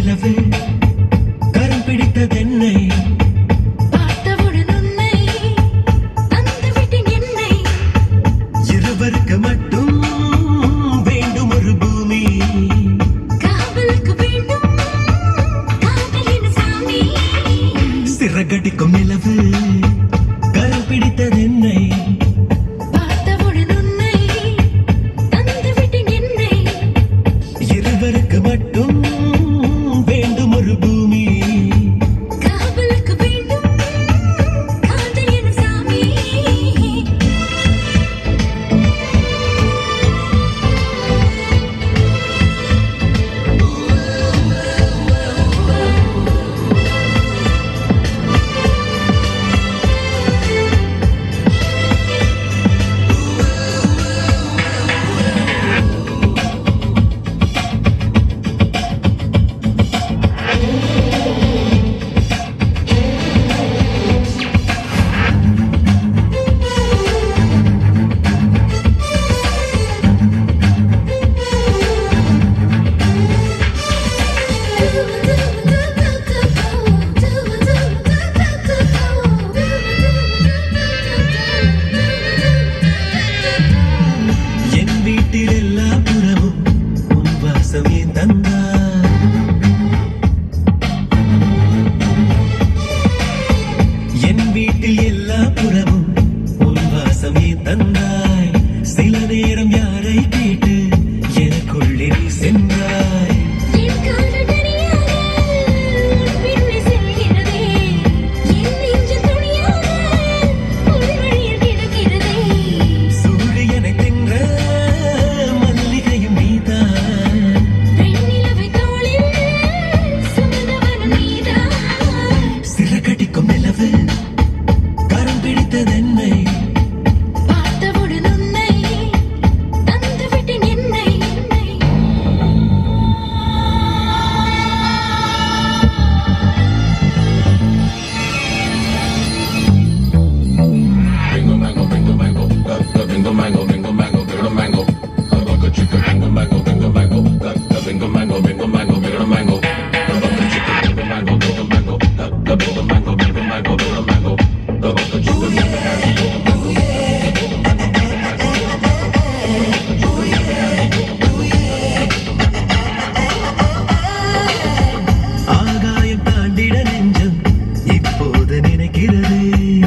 நிலவு கரம் பிடித்ததென்னை பார்த்தவுடன் உன்னை தந்து விட்டேன் என்னை இருவருக்கு மட்டும் வேண்டும் ஒரு பூமி காவலுக்கு வேண்டும் காதலின் சாமி சிறகடிக்கும் நிலவு கரம் பிடித்ததென்னை பார்த்தவுடன் உன்னை தந்து விட்டேன் என்னை இருவருக்கு மட்டும் வேண்டும் ஒரு பூமி காவலுக்கு வேண்டும் காதலின் சாமி என் வீட்டில் எல்லா புறமும் உன் வாசமே தந்தாய் என் வீட்டில் எல்லா புறமும் உன் வாசமே தந்தாய் சில நேரம் யாரை கேட்டு எனக்குள்ளே நீ சென்றாய் என் கால்கள் தனியாக உன் பின்னே செல்கிறதே என் நெஞ்சு துணியாக உன் வழியில் கிடக்கிறதே சூரியனை தின்ற மல்லிகையும் நீதான் வெண்ணிலவை தோளில் சுமந்தவன் நீதான் சிறகடிக்கும் நிலவு கரம் பிடித்ததென்னை பார்த்தவுடன் உன்னை தந்து விட்டேன் என்னை Bingo mango, bingo mango, bingo mango, bingo mango, bingo mango. I like a chicken, bingo mango, bingo mango, bingo mango, bingo mango, bingo mango. I like a chicken, bingo mango, bingo mango, bingo mango, bingo mango, bingo mango. I like a chicken, bingo mango. ஆகாயம் தாண்டிட நெஞ்சம் இப்போது நினைக்கிறது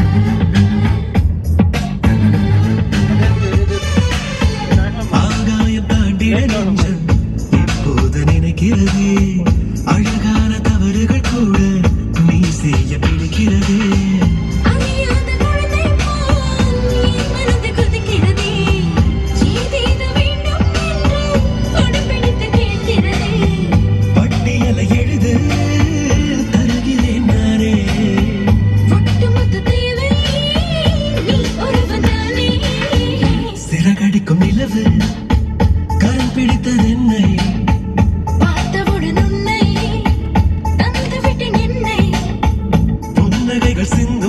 ஆகாயம் தாண்டிட நெஞ்சம் இப்போது நினைக்கிறது அழகான தவறுகள் கூட நீ செய்ய பிடிக்கிறது அறியாத குழந்தை போல் என் மனது கொதிக்கிறதே ஏதேதோ வேண்டும் என்று உடம்பிடித்து கேட்கிறதே பட்டியலை எழுது தருகிறேன் நானே ஒட்டுமொத்த தேவை நீ ஒருவன்தானே சிறகடிக்கும் நிலவு கரம் பிடித்ததென்னை பார்த்தவுடன் உன்னை தந்து விட்டேன் என்னை புன்னகைகள் சிந்த